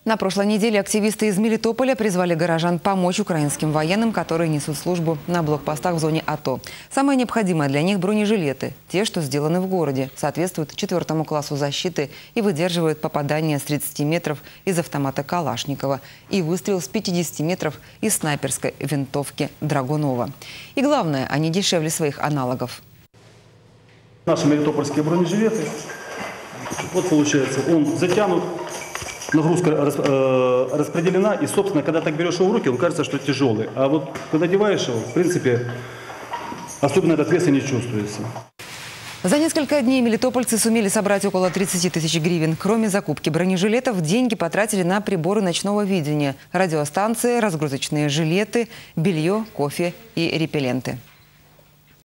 На прошлой неделе активисты из Мелитополя призвали горожан помочь украинским военным, которые несут службу на блокпостах в зоне АТО. Самое необходимое для них – бронежилеты. Те, что сделаны в городе, соответствуют 4 классу защиты и выдерживают попадание с 30 метров из автомата Калашникова и выстрел с 50 метров из снайперской винтовки Драгунова. И главное, они дешевле своих аналогов. Наши мелитопольские бронежилеты, вот получается, он затянут. Нагрузка распределена, и, собственно, когда так берешь его в руки, он кажется, что тяжелый. А вот когда одеваешь его, в принципе, особенно этот вес и не чувствуется. За несколько дней мелитопольцы сумели собрать около 30 тысяч гривен. Кроме закупки бронежилетов, деньги потратили на приборы ночного видения, радиостанции, разгрузочные жилеты, белье, кофе и репелленты.